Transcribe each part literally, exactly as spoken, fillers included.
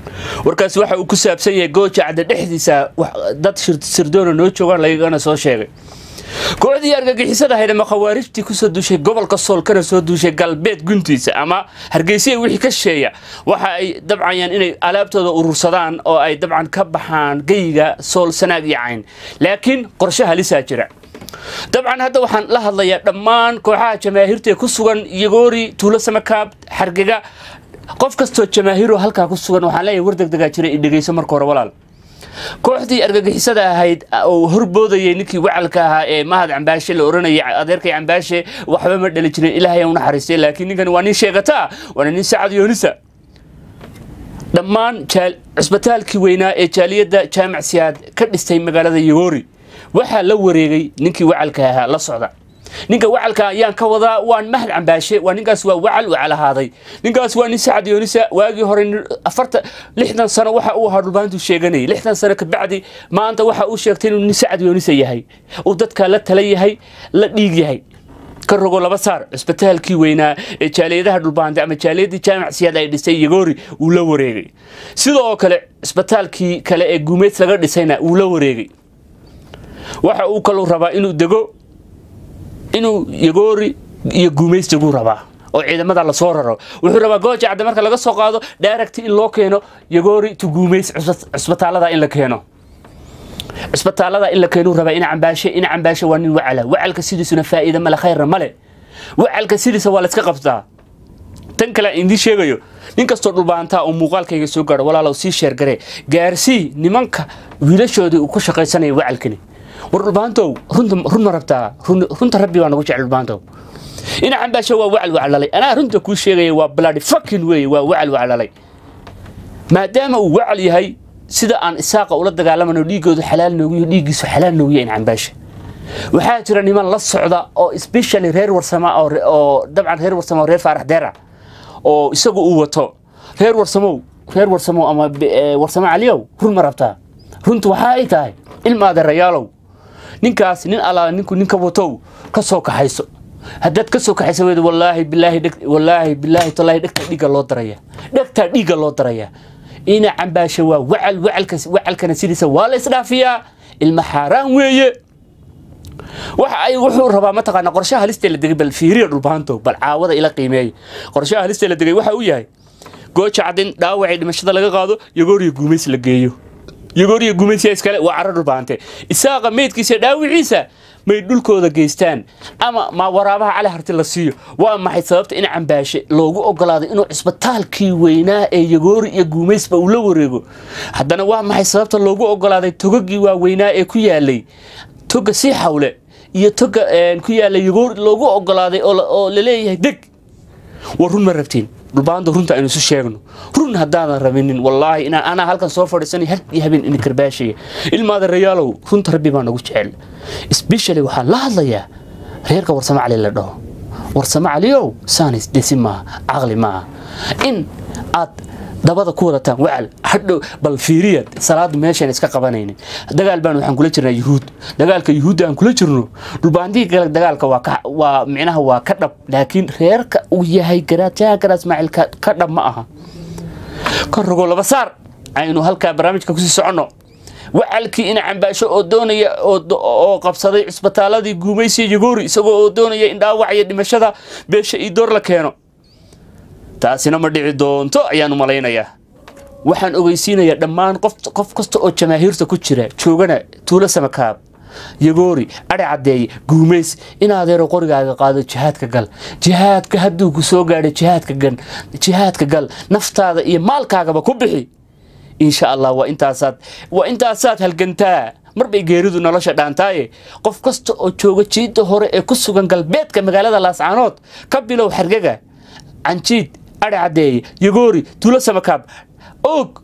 warkaasi waxa uu ku saabsan yahay gooja cadde dhexdiisa dad sirdoon noo joogan lagana soo sheegay kooxdii argagixisada ahayd ama khawaarijtii ku soo duushay gobolka Sool kana soo duushay galbeed guntiisa ama Hargeysa wixii ka sheeya waxa ay dabcan inay alaabtooda urursadaan oo ay dabcan ka baxaan geyga Sool Sanaag iyo Cayn laakiin qorshaha lisa jira dabcan hadda waxaan la hadlayaa dhammaan kooxaha jamaahiirta ku sugan Yagoori Tuulo Samakaab Hargeyga qof kasto jamaahiir oo halka ku sugan waxaan leeyahay war degdeg jira in dhageyso marka hore walaal kooxdii argagixisada ahayd oo horboodayay ninkii wacalka ahaa ee Mahad Cambaashe la oranayay adeerkay Cambaashe waxba ma dhali jirin Ilaahay uu naxariistay laakiin ninkan waa nin sheegata waa nin Saacad Yoonisa dhammaan cisbitaalkii weynaa ee jaaliyada Jaamac Siyaad ka dhistay magaalada Yagoori waxa la wareegay ninkii wacalka ahaa la socda ninka wacalka ayaan ka wadaa waan Mahad Cambaashe waa ninkaas waa wacal wacal ahaaday ninkaas waa nin Saacad Yoonisa waagi hore afartan lixdan sano waxa uu ahaa dhulbaantu sheeganay lixdan sano ka bacdi maanta waxa uu sheegtay inuu nin Saacad Yoonisa yahay oo dadka la tala yahay la dhiig yahay ka rogo laba saar cisbitaalkii weynaa ee jaaliyadaha dhulbaanta ama jaaliyadii Jaamac Siyaad ay dhisay Yagoori uu la wareegay sidoo kale cisbitaalkii kale ee Guumeys laga dhisayna uu la wareegay waxa uu kale rabaa inuu dego inuu Yagoori iyo Guumeys ugu rabaa oo ciidamada la soo raro wuxuu rabaa gooja cadde marka laga soo qaado direct in loo keeno Yagoori to Guumeys cisbitaalada in la keeno cisbitaalada in la keeno rabaa in Cambaashe in Cambaashe waa nin wacala wacalka sidiisuna faa'iido ma la khayr ma le wacalka sidiisa waa la iska qabtaa tan kale indii sheegayo nin kasto dhulbaanta oo muuqaalkayga soo gaaro walaalow si sheer gare gaarsi nimanka wiilashoodii uu ku shaqaysanay wacalkani وربانتو رنت رن ربطة رن رنت ربي وأنا قلت على البانتو إن عم بشوا وعل وعلى لي أنا رنت كل شيء وبلادي فكين وي وعل وعلى لي ما دام وعل هاي سيدا عن الساقة ولد قال لما نوديك حلال نوي نوديك حلال نوي إن عم باش وحاجر إني من للصعدة أو especially غير ورسماء أو أو طبعا غير ورسماء غير فرح درع أو يسقوا قوته غير ورسماء غير ورسماء أما ورسماء عليو رن ربطة رنت وحاي تاي المادة ريالو ninkaas nin ala ninku ninka wato ka soo kaxayso hadad ka soo kaxayso weed wallahi billahi wallahi billahi tallahi dhigta dhiga loo daraya dhigta dhiga loo daraya ina Cambaashe waa wacal wacalka wacalkana sidiisa waa la isdhaafiyaa ilma xaraan weeye waxa ay wuxuu rabaa ma taqaan qorshaha halista la digay bal fiiriyo dhulbaanto bal caawada ila qiimeeyay qorshaha halista la digay waxa uu yahay gooja cadin dhaawacay dhimashada laga qaado Yagoori Guumeys la geeyo Yagoori Guumeys iskale waa carar dhulbaante isaaqa meedkiisa dhaawiciisa may dhulkooda geystaan ama ma waraabaha cali harti la siiyo waa maxay sababta in Cambaashe loogu ogolaaday inuu cisbitaalkii weynaa ee Yagoori iyo Guumeys ba uu la wareego haddana waa maxay sababta loogu ogolaaday togagii waa weynaa ee ku yaalay toga si xawle iyo toga ku yaalay Yagoori loogu ogolaaday oo la leeyahay deg warun ma rabtiin dhulbaanta runta aynu isu sheegno run hadaan rabinin wallahi ina ana halkan soo fadhiisanay hal iyo habeen in Karbaashe ilmaada reyaalow runta rabbi baan ugu jecel especially waxa la hadlayaa reerka warsama cali la dhaho warsama caliyow saanis desima aqli ma in aad dabada ku wadataan wacal hadhow bal fiiriyad salaad meeshan iska qabanaynin dagaal baan waxaan kula jirnaa Yahuud dagaalka Yahuud aan kula jirno dhulbaantii kale dagaalka waa ka waa micnaha waa ka dhab laakiin reerka uu yahay garaadka garaad Ismaaciil ka dhab ma aha ka rogo laba saar aynu halka barnaamijka ku sii socono wacalkii in Cambaashe oo doonaya oo qabsaday cisbitaaladii Guumeys iyo Yagoori isagoo oo doonaya in dhaawacyo dhimashada beesha ii door la keeno taasina ma dhici doonto ayaan u maleynayaa waxaan ogeysiinayaa dhammaan qof qof kasta oo jamaahiirta ku jira joogana Tuulo Samakaab Yagoori ari cadeey Guumeys in adeero qorigaaga qaado jihaadka gal jihaadka haduu ku soo gaadhay jihaadka gal jihaadka gal naftaada iyo maalkaagaba ku bixi insha Allah waa intaasaad waa intaasaad halgantaa marbay geeridu nolosha dhaantaaye qof kasta oo jooga jiida hore ee ku sugan galbeedka magaalada Laascaanood ka bilow Hargeyga Canjiid ari cadeey Yagoori Tuulo Samakaab og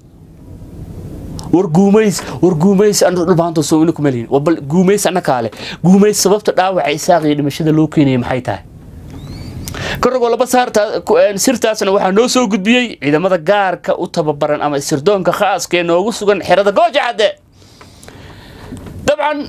war Guumeys war Guumeys aan dhulbaanto soo inuu kumalin wabal Guumeys ana kaale Guumeys sababta dhaawac isaaqay dhimashada loo keenay maxay tahay korogo laba saarta sirtaasna waxa noo soo gudbiyay ciidamada gaarka u tababaran ama sirdoonka khaaska ee noogu sugan xirada gooja cadde dabcan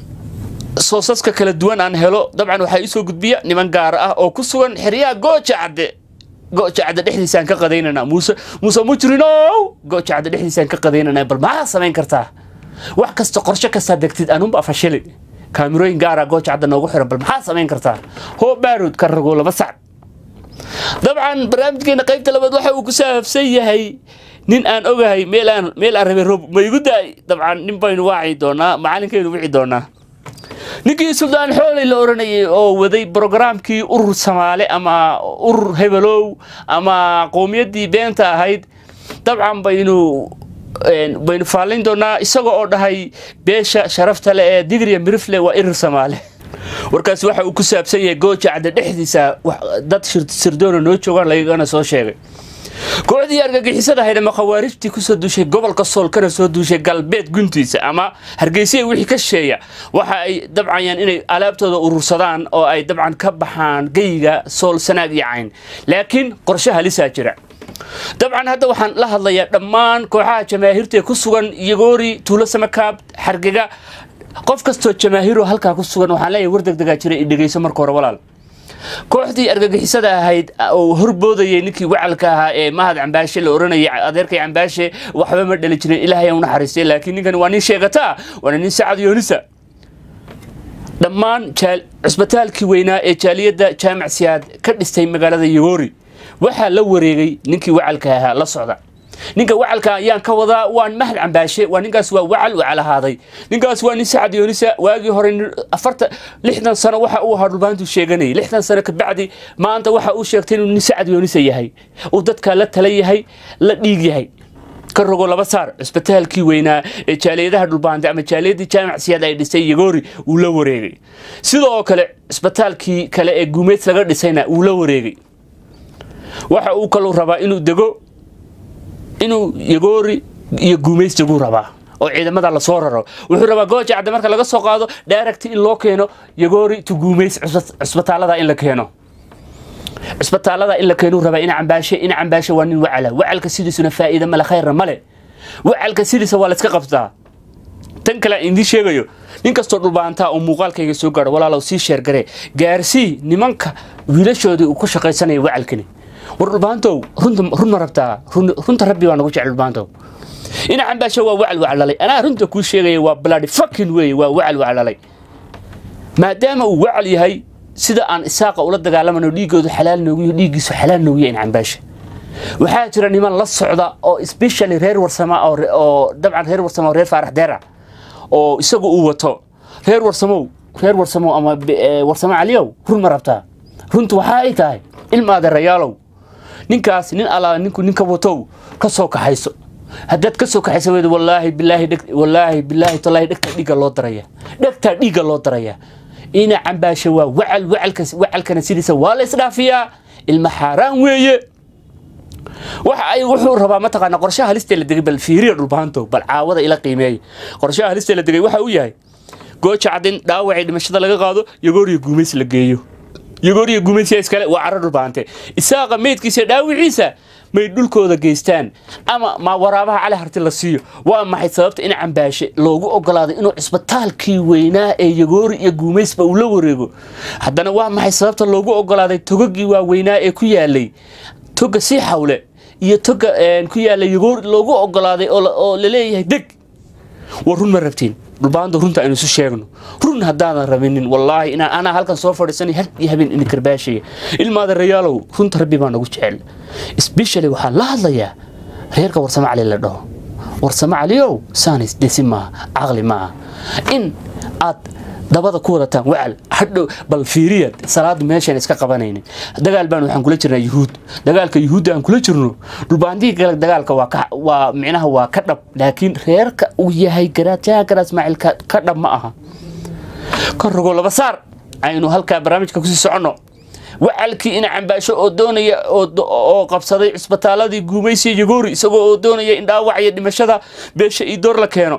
soosaska kala duwan aan helo dabcan waxa ay soo gudbiya niman gaar ah oo ku sugan xiriyaha gooja cadde gooja cadda dhexdiisaan ka qadaynana muuse muuse mujrino gooja cadda dhexdiisaan ka qadaynana bal ma samayn kartaa wax kasta qorshe kasta degtid anumba fashili kaamirooyin gaara gooja cadda noogu xiran bal ma samayn kartaa hoo baarud ka rago laba sac dabcan barnaamijkeena qaybta labaad waxa uu ku saabsan yahay nin aan ogahay meel aan meel aan rabay roob ma igu daay dabcan nin baynu waaci doonaa macalinkeenu wici doonaa ninkii Suldaan Xoolay la oranayay oo waday barnaamijkii urur Soomaali ama urur Hebelow ama qoomiyadii beenta ahayd dabcan baynu baynu faalin doonaa isagoo oo dhahay beesha sharafta leh ee Digriya Mirifle waa urur Soomaali warkaas waxa uu ku saabsan yahay gooja cadda dhexdiisa dad sirdoon noo joogan laygana soo sheegay kooxdii argagixisada ahayd ama khawaarijtii ku soo duushay gobolka Sool kana soo duushay galbeed guntiisa ama Hargeysa wixii ka sheeya waxa ay dabcan inay alaabtooda urursadaan oo ay dabcan ka baxaan geyga Sool Sanaag iyo Cayn laakiin qorshe halisa jira dabcan hadda waxaan la hadlayaa dhammaan kooxaha jamaahiirta ku sugan Yagoori Tuulo Samakaab Hargeyga qof kasto jamaahiiro halka ku sugan waxaan leeyahay war degdeg jiray dhageyso marka hore walaal kooxdii argagixisada ahayd oo horboodayay ninkii wacalka ahaa ee Mahad Cambaashe la oranayay adeerkay Cambaashe waxba ma dhali jirin Ilaahay uu naxariistay laakiin ninkan waa nin sheegata waa nin Saacad Yoonisa dhammaan cisbitaalkii weynaa ee jaaliyada Jaamac Siyaad ka dhistay magaalada Yagoori waxa la wareegay ninkii wacalka ahaa la socda ninka wacalka ayaan ka wadaa waan Mahad Cambaashe waa ninkaas waa wacal wacal ahaaday ninkaas waa nin Saacad Yoonisa waagi hore afartan lixdan sano waxa uu ahaa dhulbaantu sheeganay lixdan sano ka bacdi maanta waxa uu sheegtay inuu nin Saacad Yoonisa yahay oo dadka la tala yahay la dhiig yahay ka rogo laba saar cisbitaalkii weynaa ee jaaliyadaha dhulbaanta ama jaaliyadii Jaamac Siyaad ay dhisay Yagoori uu la wareegay sidoo kale cisbitaalkii kale ee Guumeed laga dhisayna uu la wareegay waxa uu kale rabaa inuu dego inuu Yagoori iyo Guumeys ugu rabaa oo ciidamada la soo raro wuxuu rabaa gooja cadda marka laga soo qaado direct in loo keeno Yagoori to Guumeys cisbitaalada in la keeno cisbitaalada in la keeno rabaa in Cambaashe in Cambaashe waa nin wacala wacalka sidiisuna faa'iido ma la khayr ma le wacalka sidiisa waa la iska qabtaa tan kale indii sheegayo nin kasto dhulbaanta oo muuqaalkayga soo gaaro walaalow si sheer gare gaarsi nimanka wiilashoodii uu ku shaqaysanay wacalkani وربانتو رنت رن ربطة رن رنت ربي وأنا قلت على البانتو إن عم بشوا وعل وعلى لي أنا رنت كل شيء وبلادي فكين وي وعل وعلى لي ما دام وعل هاي سيدا عن إساق أولاد دجال لما نوديجو حلال نوي نوديجو حلال نوي إن عم باش وحاجة رني من للصعدة أو especially رير ورسما أو أو طبعا رير ورسما ورير فارح درع أو يسقوا قوته رير ورسمو رير ورسمو أما ورسما عليو رن ربطة رنت وحاي تاي المادة ريالو ninkaas nin ala ninku ninka wato ka soo kaxayso hadad ka soo kaxayso weed wallahi billahi wallahi billahi tallahi dhigta dhiga loo daraya dhigta dhiga loo daraya ina Cambaashe waa wacal wacalka wacalkana sidiisa waa la isdhaafiyaa ilma xaraan weeye waxa ay wuxuu rabaa ma taqaan qorshaha halista la digay bal fiiriyo dhulbaanto bal caawada ila qiimeeyay qorshaha halista la digay waxa uu yahay gooja cadin dhaawacay dhimashada laga qaado Yagoori Guumeys la geeyo Yagoori Guumeys iskale waa carar dhulbaante isaaqa meedkiisa dhaawiciisa may dhulkooda geystaan ama ma waraabaha cali harti la siiyo waa maxay sababta in Cambaashe loogu ogolaaday inuu cisbitaalkii weynaa ee Yagoori iyo Guumeys ba uu la wareego haddana waa maxay sababta loogu ogolaaday togagii waa weynaa ee ku yaalay toga si xawle iyo toga ku yaalay Yagoori loogu ogolaaday oo la leeyahay deg warun ma rabtiin dhulbaanta runta aynu isu sheegno run hadaan rabinin wallahi ina ana halkan soo fadhiisanay hal iyo habeen in Karbaashe ilmaada reyaalow runta rabbi baan ugu jecel especially waxa la hadlayaa reerka warsama cali la dhaho warsama caliyow saanis desima aqli ma in aad dabada ku wadataan wacal hadhow bal fiiriyad salaad meeshan iska qabanaynin dagaal baan waxaan kula jirnaa yuhuud dagaalka yuhuud aan kula jirno dhulbaantii kale dagaalka waa ka waa micnaha waa ka dhab laakiin reerka uu yahay garaadka garaad Ismaaciil ka dhab ma aha ka rogo laba saar aynu halka barnaamijka ku sii socono wacalkii in Cambaashe oo doonaya oo qabsaday cisbitaaladii Guumeys iyo Yagoori isagoo oo doonaya in dhaawacyo dhimashada beesha ii door la keeno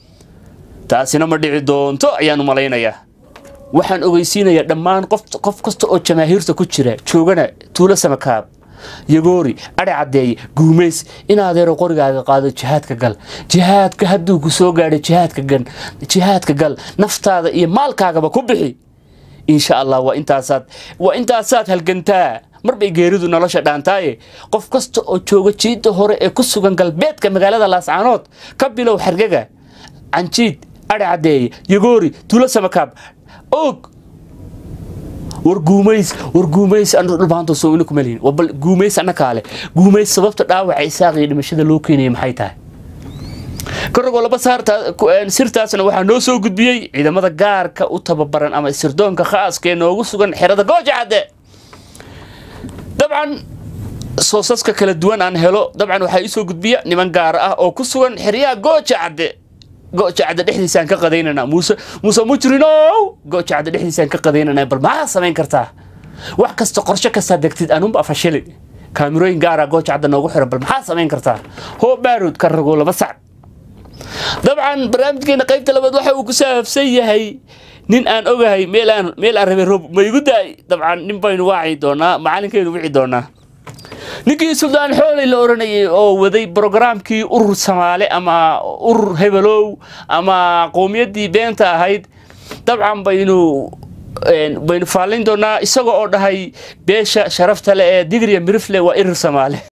taasina ma dhici doonto ayaan u malaynayaa waxaan ogeysiinayaa dhammaan qof qof kasta oo jamaahiirta ku jira joogana Tuulo Samakaab Yagoori ari cadeey Guumeys in adeero qorigaaga qaado jihaadka gal jihaadka haduu ku soo gaadhay jihaadka gal jihaadka gal naftaada iyo maalkaagaba ku bixi insha Allah wa intaasaad wa intaasaad halgantaa marbay geeridu nolosha dhaantaaye qof kasta oo jooga jiida hore ee ku sugan galbeedka magaalada Laascaanood ka bilow Xargaga Canjiid Ari Cadeey Yagoori Tuulo Samakaab og war guumays war guumays aan dhulbaanto soo inuu kumalin wabal guumays ana kaale guumays sababta dhaawac isaaqii dhimashada loo keenay maxay tahay korogo laba saarta sirtaasna waxa noo soo gudbiyay ciidamada gaarka u tababaran ama sirdoonka khaaska ee noogu sugan xirada Gooja Cadde dabcan soosaska kala duwan aan helo dabcan waxa ay soo gudbiya niman gaar ah oo ku sugan xiriyaha Gooja Cadde Gooja Cadde dhexdiisaan ka qadeynana Muuse Muuse Mujrino Gooja Cadde dhexdiisaan ka qadeynana bal ma sameyn kartaa wax kasta qorshe kasta degtid aanum afashilay kaamirooyin gaar ah Gooja Cadde noogu xiran bal ma sameyn kartaa hoo baarud karago laba sac dabcan barnaamijkeena qaybta labaad waxa uu ku saabsan yahay nin aan ogahay meel aan meel aan rabay roob ma igu daay dabcan nin baynu waaci doonaa macalinkeedu wici doonaa ninkii Suldaan Xoolay la oranayay oo waday barnaamijkii urur Soomaali ama urur Hebelow ama qoomiyadii beenta ahayd dabcan baynu baynu faalin doonaa isagoo oo dhahay beesha sharafta leh ee Digriya Mirifle waa urur Soomaali